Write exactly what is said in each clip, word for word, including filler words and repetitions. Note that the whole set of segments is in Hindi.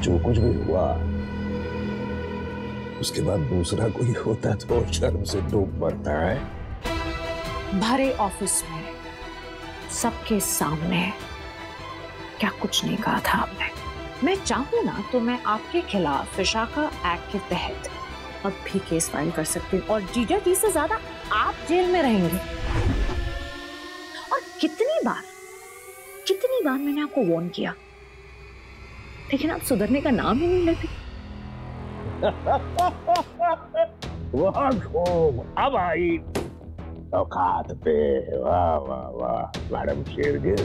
जो कुछ भी हुआ उसके बाद दूसरा कोई होता तो शर्म से डूब मरता है। भरे ऑफिस में सबके सामने क्या कुछ नहीं कहा था आपने? मैं चाहूँ ना तो मैं आपके खिलाफ विशाखा एक्ट के तहत अब भी केस फाइल कर सकती हूँ और जीजा जी से ज्यादा आप जेल में रहेंगे। और कितनी बार कितनी बार मैंने आपको वार्न किया, लेकिन आप सुधरने का नाम ही नहीं लेते। वाह खूब, अब आई औकात पे। वाह वाह वाह मैडम शेरगिल,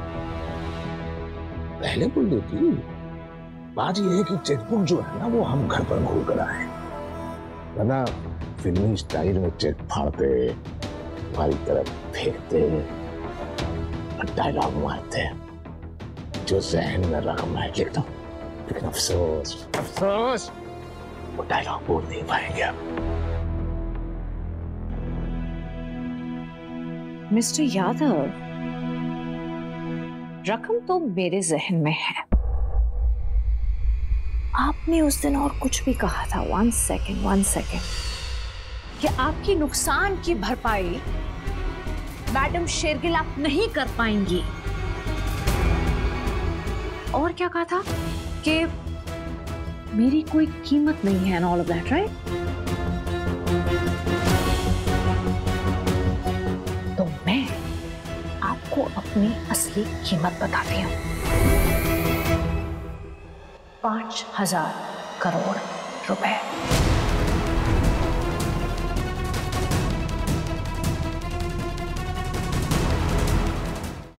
पहले बोल देती। बात यह है कि चेकबुक जो है ना वो हम घर पर खोल कर आए, वरना फिल्मी स्टाइल में चेक फाड़ते, हमारी तरफ फेंकते और डायलॉग मारते जो जहन में रकम है लिख दो, लेकिन अफसोस अफसोस वो डायलॉग बोल नहीं पाएंगे अब। मिस्टर यादव, रकम तो मेरे जहन में है। आपने उस दिन और कुछ भी कहा था, वन सेकेंड वन सेकेंड, कि आपकी नुकसान की भरपाई मैडम शेरगिल आप नहीं कर पाएंगी। और क्या कहा था कि मेरी कोई कीमत नहीं है, and all of that, right? तो मैं आपको अपनी असली कीमत बताती हूँ। पांच हजार करोड़ रुपए।